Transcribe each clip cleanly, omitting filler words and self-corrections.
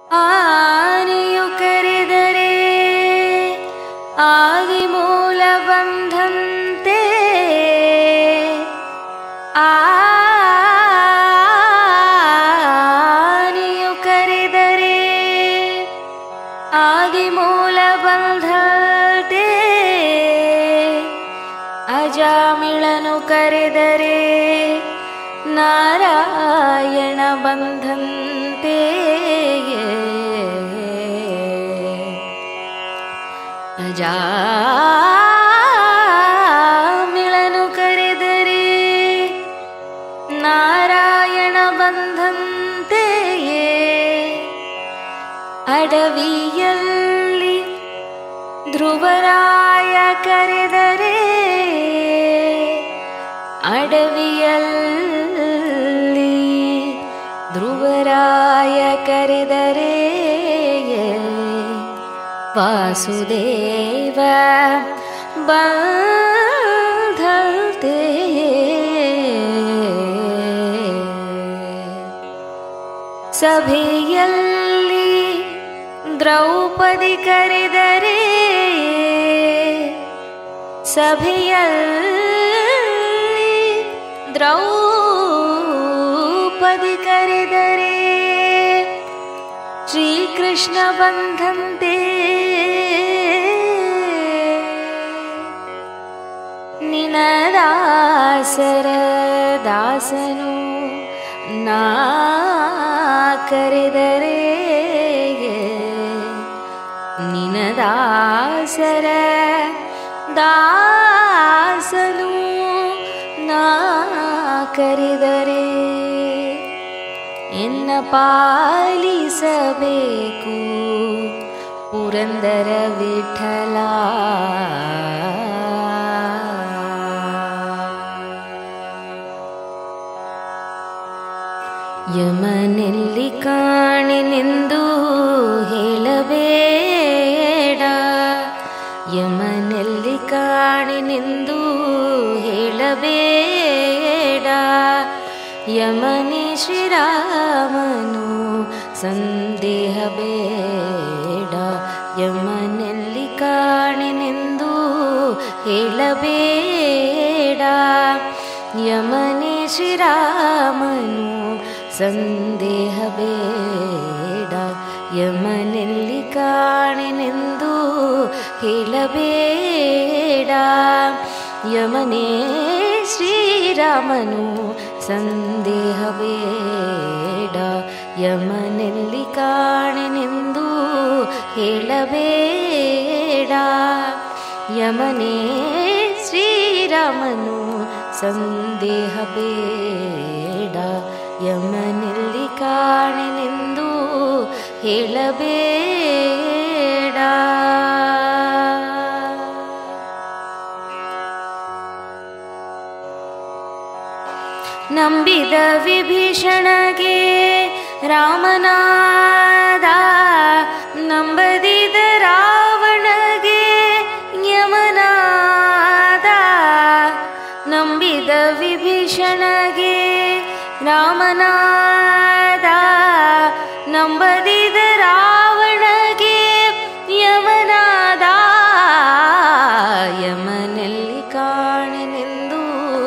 ಆನೆಯು ಕರೆದರೆ ಆದಿಮೂಲ ಬಂಧಂತೆ, ಆನೆಯು ಕರೆದರೆ ಆದಿಮೂಲ ಬಂಧಂತೆ, ಅಜಾಮಿಳನು ಕರೆದರೆ ನಾರಾಯಣ ಬಂಧಂತೆ. ಅಜಾಮಿಳನು ಕರೆದರೆ ನಾರಾಯಣ ಬಂಧಂತೆಯೇ, ಅಡವಿಯಲ್ಲಿ ಧ್ರುವರಾಯ ಕರೆದರೆ, ಅಡವಿಯಲ್ಲಿ ಧ್ರುವರಾಯ ಕರೆದರೆ, ವಾಸುದೇವ ಬಂಧಂತೆ. ಸಭೆಯಲ್ಲಿ ದ್ರೌಪದಿ ಕರೆದರೆ, ಸಭೆಯಲ್ಲಿ ದ್ರೌಪದಿ ಕರೆದರೆ ಶ್ರೀಕೃಷ್ಣ ಬಂಧಂತೆ. ನಿನದಾಸರ ದಾಸನು ನಾ ಕರೆದರೆ, ನಿನದಾಸರ ದಾಸನು ನಾ ಕರೆದರೆ, ಎನ್ನ ಪಾಲಿಸಬೇಕು ಪುರಂದರ ವಿಠಲ. ಯಮನೆಲ್ಲಿ ಕಾಣೆನೆಂದು ಹೇಳಬೇಡ, ಯಮನೆಲ್ಲಿ ಕಾಣೆನೆಂದು ಹೇಳಬೇಡ, ಯಮನೆ ಶ್ರೀರಾಮನು ಸಂದೇಹ ಬೇಡ. ಯಮನೆಲ್ಲಿ ಕಾಣೆನೆಂದು ಹೇಳಬೇಡ, ಯಮನೆ ಶ್ರೀರಾಮನು ಸಂದೇಹ ಬೇಡ. ಯಮನೆಲ್ಲಿ ಕಾಣೆನೆಂದು ಹೇಳಬೇಡ, ಯಮನೇ ಶ್ರೀರಾಮನು ಸಂದೇಹ ಬೇಡ. ಯಮನೆಲ್ಲಿ ಕಾಣೆನೆಂದು ಹೇಳಬೇಡ, ಯಮನೇ ಶ್ರೀರಾಮನು ಸಂದೇಹ ಬೇಡ. ಯಮನೆಲ್ಲಿ ಕಾಣೆನೆಂದು ಹೇಳಬೇಡ. ನಂಬಿದ ವಿಭೀಷಣಗೆ ರಾಮನಾದ, ನಂಬದಿದ ರಾವಣಗೆ ಯಮನಾದ. ನಂಬಿದ ವಿಭೀಷಣಗೆ ರಾಮನಾದ, ನಂಬದಿದ ರಾವಣಗೆ ಯಮನಾದ. ಯಮನೆಲ್ಲಿ ಕಾಣೆನೆಂದು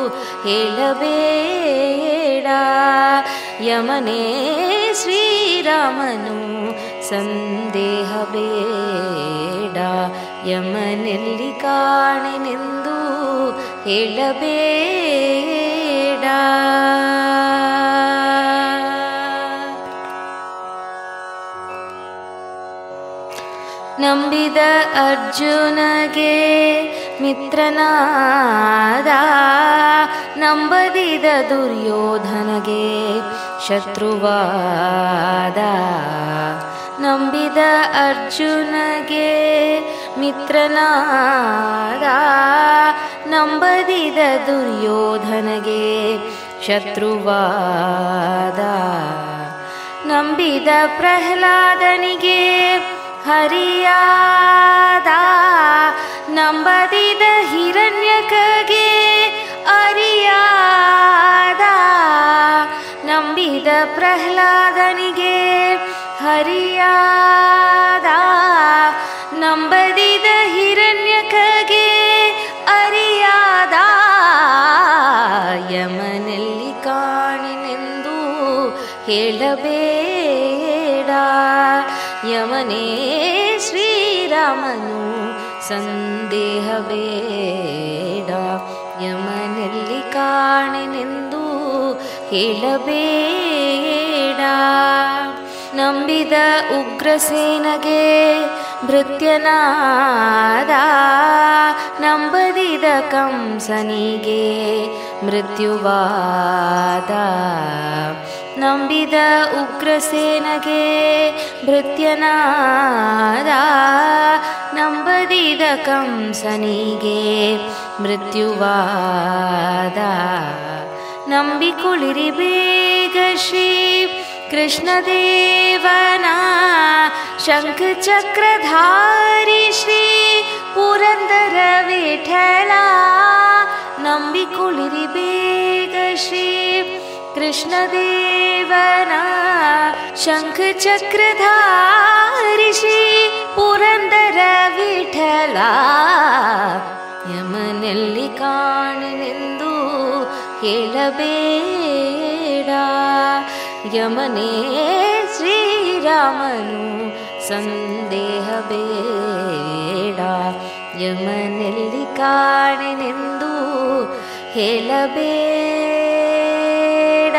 ಹೇಳಬೇಡ, ಯಮನೇ ಶ್ರೀರಾಮನು ಸಂದೇಹ ಬೇಡ. ಯಮನೆಲ್ಲಿ ಕಾಣೆನೆಂದು ಹೇಳಬೇಡ. ನಂಬಿದ ಅರ್ಜುನಗೆ ಮಿತ್ರನಾದ, ನಂಬದಿದ ದುರ್ಯೋಧನಗೆ ಶತ್ರುವಾದ. ನಂಬಿದ ಅರ್ಜುನಗೆ ಮಿತ್ರನಾದ, ನಂಬದಿದ ದುರ್ಯೋಧನಗೆ ಶತ್ರುವಾದ. ನಂಬಿದ ಪ್ರಹ್ಲಾದನಿಗೆ ಹರಿಯಾದ, ನಂಬದಿದ ಹಿರಣ್ಯಕಗೆ ಅರಿಯಾದ. ನಂಬಿದ ಪ್ರಹ್ಲಾದನಿಗೆ ಹರಿಯಾದ ನಂಬದಿದ ಹಿರಣ್ಯಕಗೆ ಅರಿಯಾದ ಯಮನಲ್ಲಿ ಕಾಣಿನೆಂದು ಹೇಳಬೇಡ. ಯಮನೇ ಶ್ರೀರಾಮನು ಸಂದೇಹಬೇಡ. ಯಮನಲ್ಲಿ ಕಾಣೆನೆಂದು ಹೇಳಬೇಡ. ನಂಬಿದ ಉಗ್ರಸೇನಗೆ ಭೃತ್ಯನಾದ ನಂಬದಿದ ಕಂಸನಿಗೆ ಮೃತ್ಯುವಾದ. ನಂಬಿದ ಉಗ್ರಸೇನಗೆ ಭೃತ್ಯನಾದ ನಂಬದಿದ ಕಂಸನಿಗೆ ಮೃತ್ಯುವಾದ. ನಂಬಿಕೊಳ್ಳಿರಿ ಬೇಗ ಶ್ರೀ ಕೃಷ್ಣದೇವನ ಶಂಖ ಚಕ್ರಧಾರಿ ಶ್ರೀ ಪುರಂದರ ವಿಠಲ. ನಂಬಿಕೊಳ್ಳಿರಿ ಬೇಗ ಶ್ರೀ ಕೃಷ್ಣದೇವನ ಶಂಖ ಚಕ್ರಧಾರಿ ಶ್ರೀ ಪುರಂದರ ವಿಠಲ. ಯಮನಲ್ಲಿ ಕಾಣೆನೆಂದು ಹೇಳಬೇಡ. ಯಮನೇ ಶ್ರೀರಾಮನು ಸಂದೇಹಬೇಡ. ಯಮನಲ್ಲಿ ಕಾಣೆನೆಂದು ಹೇಳಬೇಡ.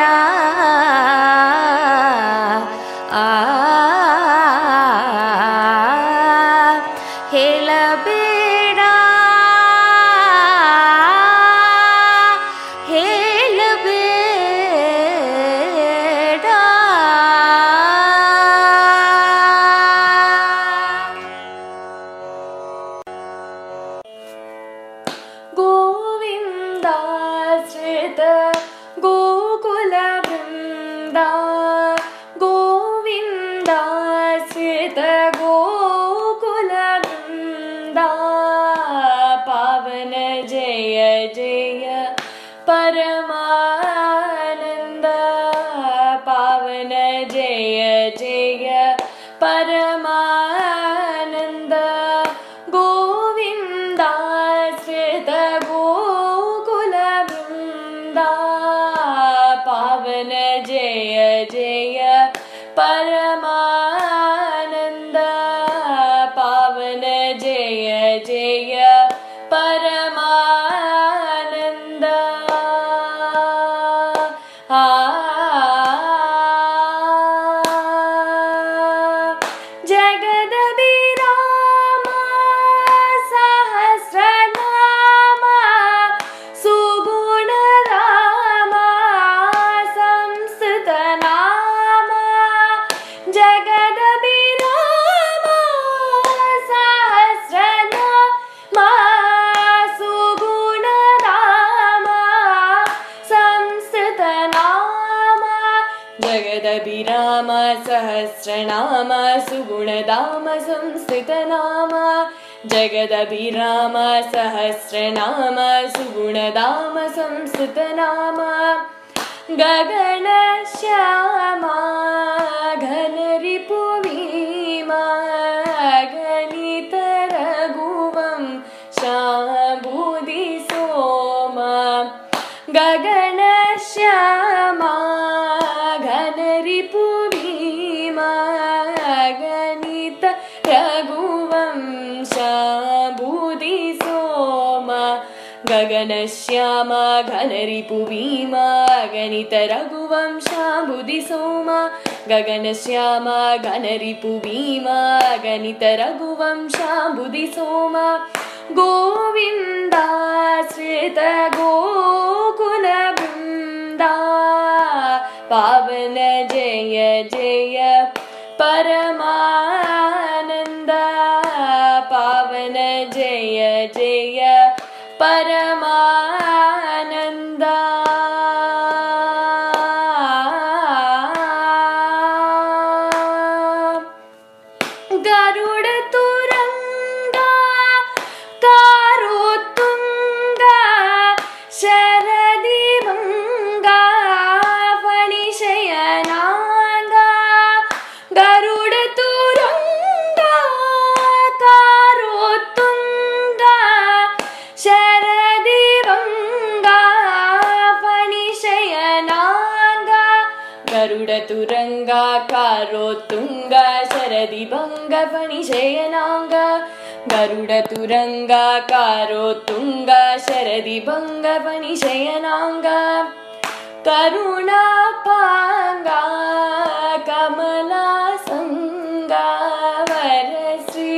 ಹೇಳಬೇಡ ಹೇಳಬೇಡ. ಗೋವಿಂದ ಶ್ರೇತ ಗೋಕುಲ ಬೃಂದ. ಗೋವಿಂದ ಶ್ರೇತ ಗೋಕುಲ ಬೃಂದ. ಪಾವನ ಜಯ ಜಯ ಪರಮಾನಂದ. ಪಾವನ ಜಯ ಜಯ ಪರಮಾನಂದ. ಗೋವಿಂದ ಶ್ರೇತ ಗೋಕುಲ ಬೃಂದ. ಪಾವನ ಜಯ ಜಯ ಪರಮಾನಂದ. ಪಾವನ ಜಯ ಜಯ ಪರಮಾನಂದ. ಜಗದಭಿರಾಮ ಸಹಸ್ರನಾಮ ಸುಗುಣ ರಾಮ ಸಂಸ್ಕೃತ ನಾಮ. ಜಗದಭಿರಾಮ ಸಹಸ್ರನಾಮ ಸುಗುಣ ರಾಮ ಸಂಸ್ಕೃತ ನಾಮ. ಜಗದಭಿರಾಮ ಸಹಸ್ರನಾಮ ಸುಗುಣಧಾಮ ಸಂಸ್ಕೃತ ನಾಮ. ಜಗದಭಿರಾಮ ಸಹಸ್ರನಾಮ ಸುಗುಣಧಾಮ ಸಂಸ್ಕೃತ ನಾಮ. ಗಗನ ಶ್ಯಾಮ ಘನ ರಿಪು ಭೀಮ ಗಣಿತ ರಘುವಂ ಶಾಂಭುಧಿ ಸೋಮ. ಗಗನ ಶ್ಯಾಮ ಘನ ರಿಪು ಭೀಮ ಗಣಿತ ರಘುವಂ ಶಾಂಭುಧಿ ಸೋಮ. ಗಗನ ಶ್ಯಾಮ ಘನ ರಿಪು ಭೀಮ ಗಣಿತ ರಘುವಂ ಶಾಂಭುಧಿ ಸೋಮ. ಗಗನ ಶ್ಯಾಮ ಘನ ರಿಪು ಭೀಮ ಗಣಿತ ರಘುವಂ ಶಾಂಭುಧಿ ಸೋಮ. ಗೋವಿಂದ ಶ್ರೇತ ಗೋಕುಲ ಬೃಂದ. ಪಾವನ ಜಯ ಜಯ ಪರಮಾನಂದ. ಪಾವನ ಜಯ ಜಯ ಪರಮಾನಂದ. ಗರುಡ ತುರಂಗ ಕಾರುತುಂಗ ಶರದಿ ಭಂಗ ಫಣಿಶಯನಾಂಗ. ಗರುಡ गरुडतुरङ्गाकारोत्तुङ्गा शरदिभङ्गफणिशयनाङ्गा गरुडतुरङ्गाकारोत्तुङ्गा शरदिभङ्गफणिशयनाङ्गा करुणापाङ्गा कमलासङ्गा वरश्री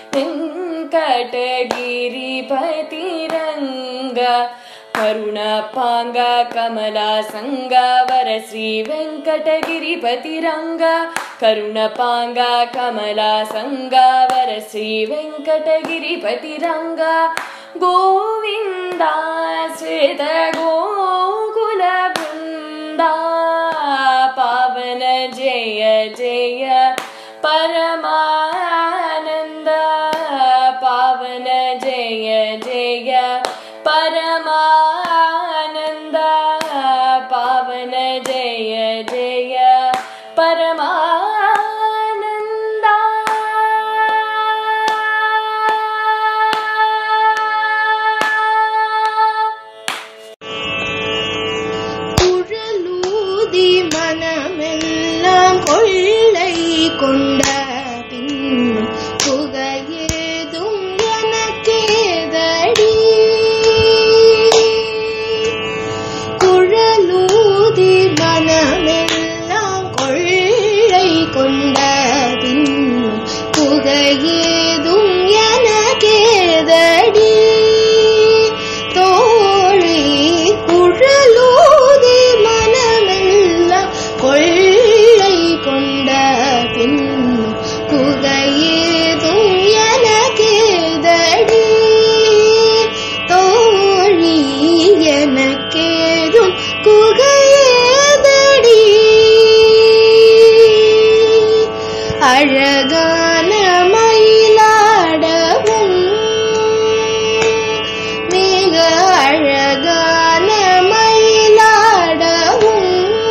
वेङ्कटगिरिपतिरङ्गा करुणापाङ्गा कमलासङ्गा वरश्री वेङ्कटगिरिपतिरङ्गा करुणापाङ्गा कमलासङ्गा वरश्री वेङ्कटगिरिपतिरङ्गा गोविन्दाश्रित गोकुलवृन्दा पावन जय जय परमानन्द पावन जय जय परमानन्द पावन जय जय परमानन्द குழலூதி மனமெல்லாம் கொள்ளை கொண்ட பின்னும் புகையேதும் எனக்கேதடி குழலூதி மனமெல்லாம் கொள்ளை கொண்ட பின்னும் புகையேதும் எனக்கேதடி தோழி குழலூதி மனமெல்லாம் கொள்ளை கொண்ட பின்னும் புகையேதும் எனக்கேதடி தோழி எனக்கேதும் குகையேதடி அழகான மயிலாடவும் மிக அழகான மயிலாடவும்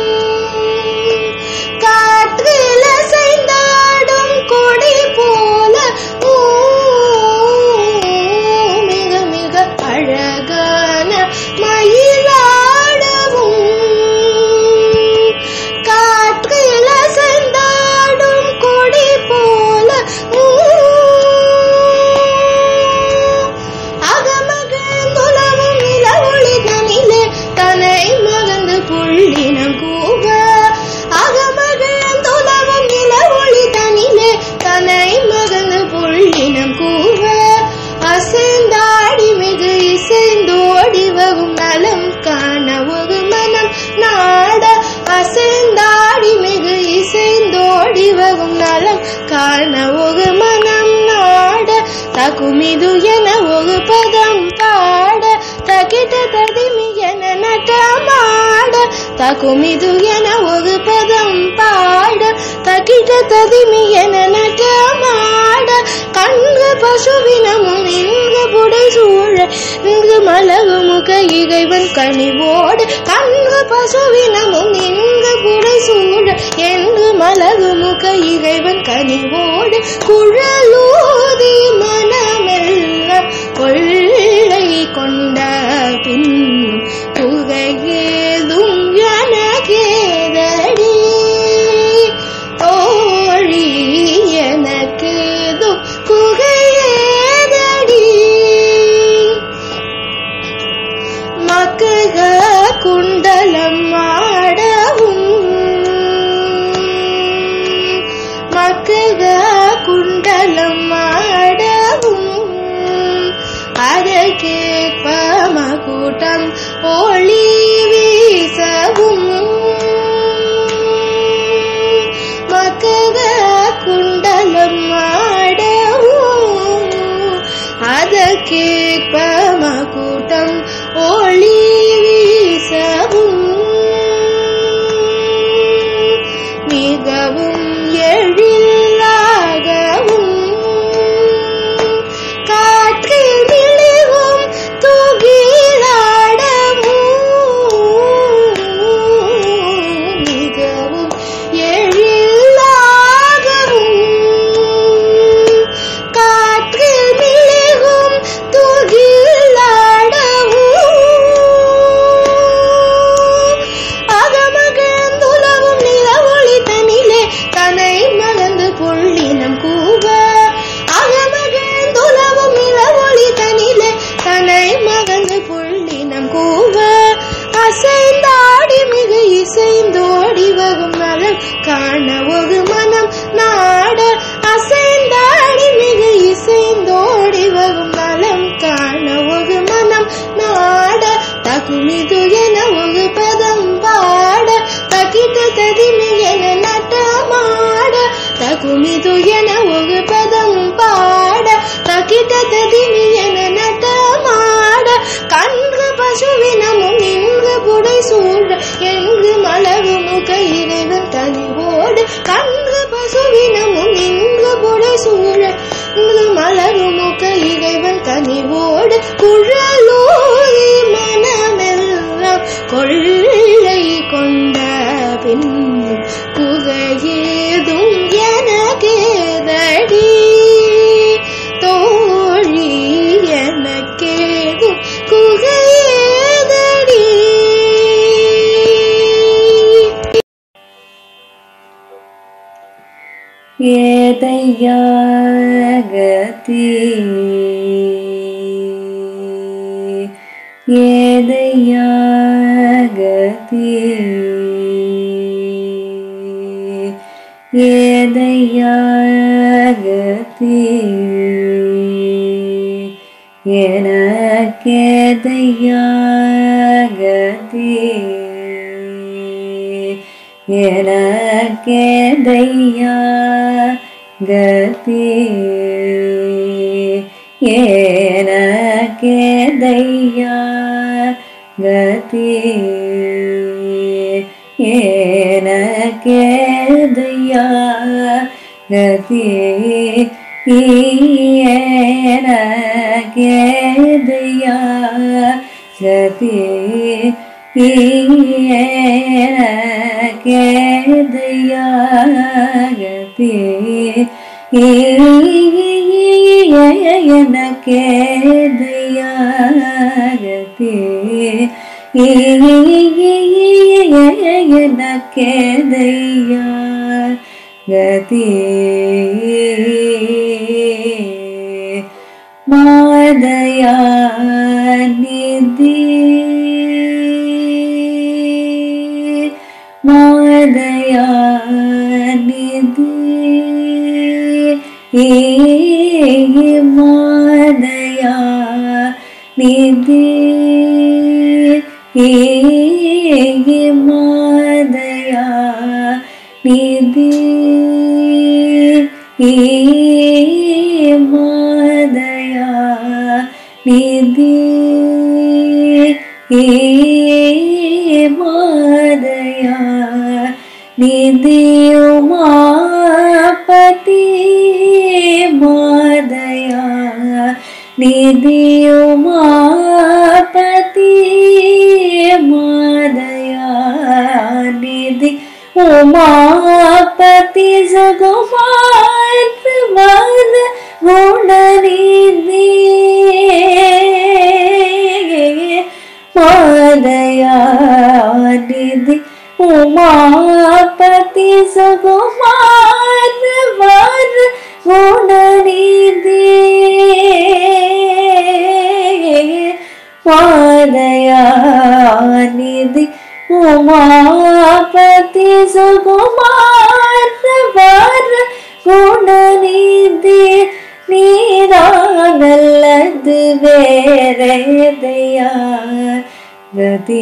காற்றில் அசைந்தாடும் கொடி போல மிக மிக அழகான மயிலாடவும் காற்றில் அசைந்தாடும் கொடி போல அகமகிழ்ந்துலவும் நிலவொளி தனிலே தனை மகந்து புள்ளினம் கூவ அகமகிழ்ந்துலவும் நிலவொளி தனிலே தனை மகந்து புள்ளினம் கூவ அசைந்தாடி மிகு இசைந்தோடி வகும் நலம் காண ஒரு மனம் நாட அசைந்தாடி மிகு இசைந்தோடி வகும் நலம் காண ஒரு மனம் நாட தகுமிது என ஒரு பதம் பாட தகிட்ட ததிமி என நட்டமாட தகுமிது என ஒரு பதம் பாட தகிட்ட ததிமி என நட்டமாட கண்கு பசுவினமும் இங்கு புடை சூழ இங்கு மலகு முக இகைவன் கனிவோடு கண்கு பசுவினமும் இங்கு புடை சூழ எங்கு மலகு முக இகைவன் கனிவோடு குழலூதி மனமெல்லாம் கொள்ளை கொண்ட பின்னும் புகையேதும் எனக்கேதடி தோழி எனக்கேதும் குகையேதடி மக்கக குண்டலம் ஆடவும் மக்கக குண்டலம் ஆடவும் அதற்கேற்ப மகுடம் ஒளி வீசவும் மக்கக குண்டலம் ஆடவும் அதற்கேற்ப மகுடம் ஒளி வீசவும் மிகவும் எழிலாகவும் காற்றில் விழிவும் தூகிலாடவும் மிகவும் எழிலாகவும் காற்றில் விழிவும் தூகிலாடவும் இசைந்தோடி வகும் நலம் காண ஒரு மனம் நாட அசைந்தாடி மிகு இசைந்தோடி வகும் நலம் காண ஒரு மனம் நாட தகுமிது என ஒரு பதம் பாட தகிட்ட ததிமி என நட்டமாட தகுமிது என ஒரு பதம் பாட தகிட்ட ததிமி என நட்டமாட கன்று பசுவினமும் நின்று புடை சூழ எங்கு மலரு முக இறைவன் கனிவோடு கன்று பசுவினமும் நின்று புடை சூழ இங்கு மலரு முக இறைவன் கனிவோடு குழலூரி மனமெல்லாம் கொள்ளை கொண்ட பின் குகையேதும் எனக்கேதடி தோழி எனக்கேதும் குகையேதடி. ஏதையா கதி ஏதையா கதி ஏதையா கதி எனக்கேதையா கதி எனக்கேதையா கதி எனக்கேதையா கதி எனக்கேதையா கதி எனக்கேதையா கதி எனக்கேதையா கதி எனக்கேதையா கதி எனக்கேதையா கதி மாதயா நிதி மாதயா நிதி மாதயா நிதி மாதயா நிதி மாதயா நிதி மாதயா நிதி உமாபதி மாதயா நிதி உமாபதி மாதயா நிதி உமாபதி ஜகுமார் வாத குணநிதி மாதயா நிதி உமாபதி ஜகுமார் வாத குணநிதி மாதயா நிதி உமாபதி சுகுமார வார குணநிதி நீரானல்லது வேறேதையா கதி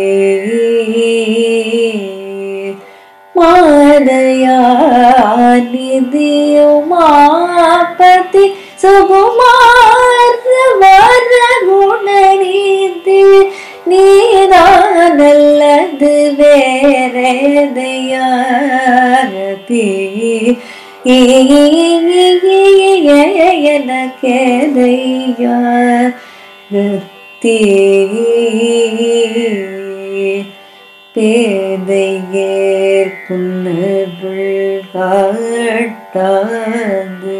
மாதயா நிதி உமாபதி சுகுமார வார குணநிதி நீரானல்லது வேறேதையா கதி எனக்கேதையா கதி பேதையேற் புன்னருள் காட்டாது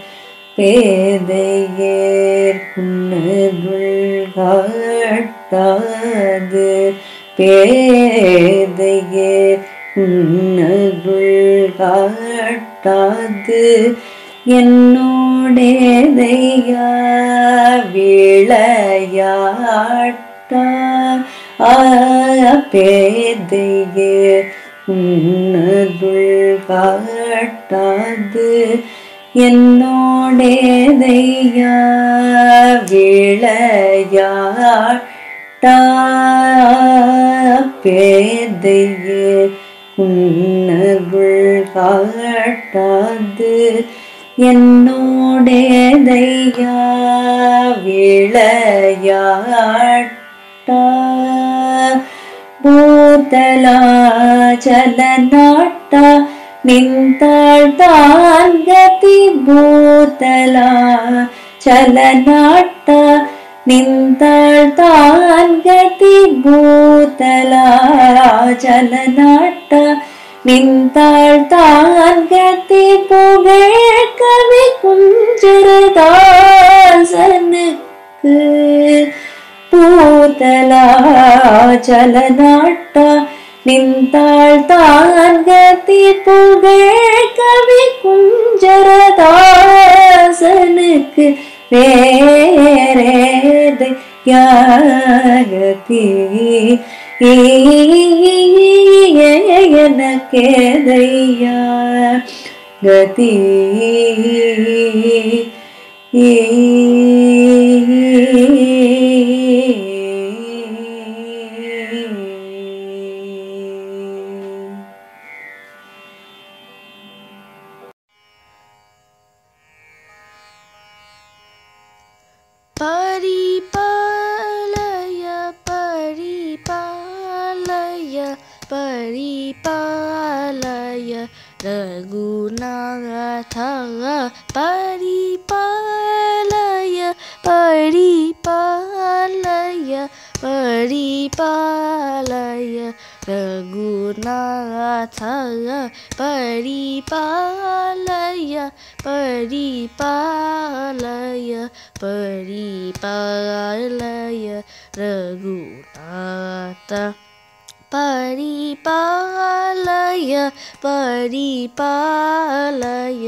பேதையேற் புன்னருள் காட்டாது பேதையேற் புன்னருள் காட்டாது என்னோடேதையா விளையாட்டா பேதையே உன்னதுள் காட்டாது என்னோடேதையா விளையாட்டா பேதையே உன்னதுள் காட்டாது என்னோடேதையா விளையாட்டா ಭೂತಲಾಚಲನಾಟ ನಿಂತಾಳ್ತಾನ್ ಗತಿ ಭೂತಲಾಚಲನಾಟ ನಿಂತಾಳ್ತಾನ್ ಗತಿ ಭೂತಲಾಚಲನಾಟ ನಿಂತಾಳ್ತಾನ್ ಗತಿ புகழ் கவி குஞ்சரதாசனுக்கு பூதலாச்சலநாட்ட நின்றாள்தான் கதி புகழ் கவி குஞ்சரதாசனுக்கு வேறேதை யாகதி எனக்கேதையா கதி परिपालय परिपालय परिपालय रघुनाथ परिपालय परिपालय परिपालय रघुनाथ परिपालय परिपालय परिपालय रघुनाथ परिपालय परिपालय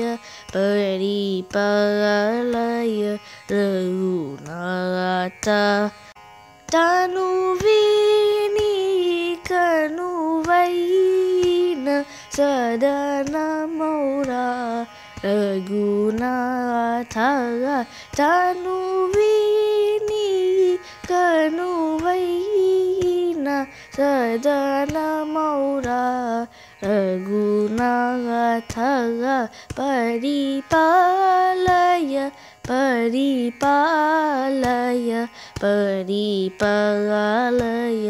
परिपालय रघुनाथ तनुवीनी कनुवैन सदन मौरा रघुनाथ तनुवीनी कनुवैन सदन मौरा रघुनाथ परिपालय परिपालय परिपालय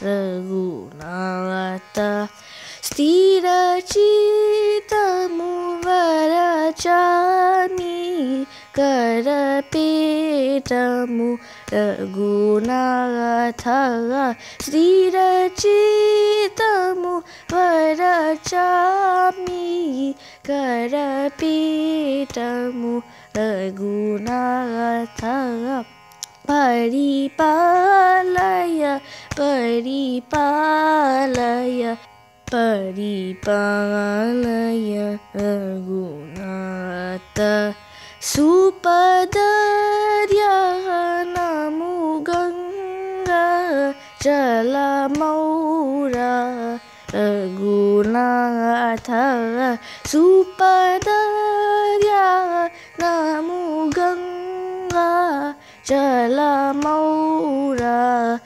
रघुनाथ स्थिरचित्तमुवरचामि करपीठमु रघुनाथ स्थिरचित्तमुवरचामि करपीठमु रघुनाथ परिपालय परिपालय परिपालय रघुनाथ सुपदर्यनमुगङ्गा चलमौरा रघुनाथ सुपदर्यनमुगङ्गा चलमौरा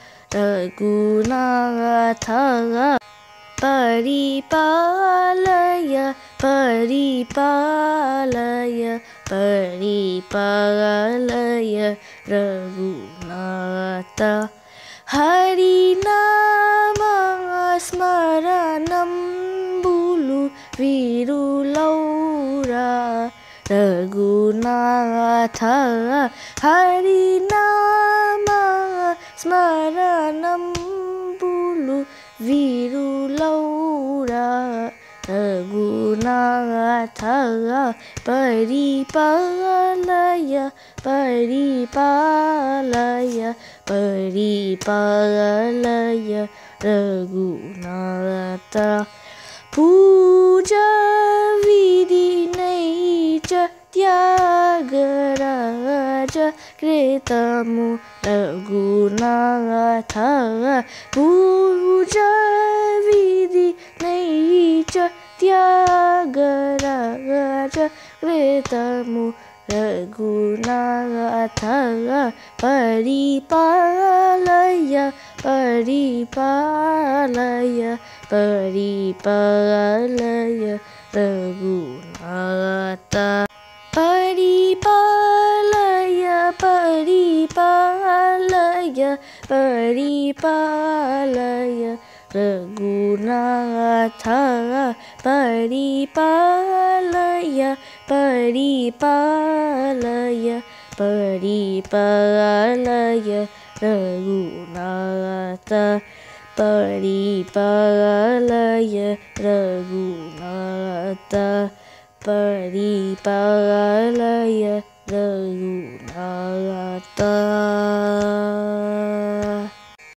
रघुनाथ परिपालय परिपालय परिपालय रघुनाथ हरिनाम स्मरणं बुलु विरुलौरा रघुनाथ हरिनाम स्मरणं बुलु विरुलौरा रघुनाथ परिपालय परिपालय परिपालय रघुनाथ पूजा विधि नैच त्यागराज कृतमु रघुनाथ पूजा विधि नैच त्यागराज कृतमु रघुनाथ परिपालय परिपालय परिपालय रघुनाथ परिपालय परिपालय परिपालय रघुनाथ परिपालय परिपालय परिपालय रघुनाथ परिपालय रघुनाथ परिपालय रघुनाथ।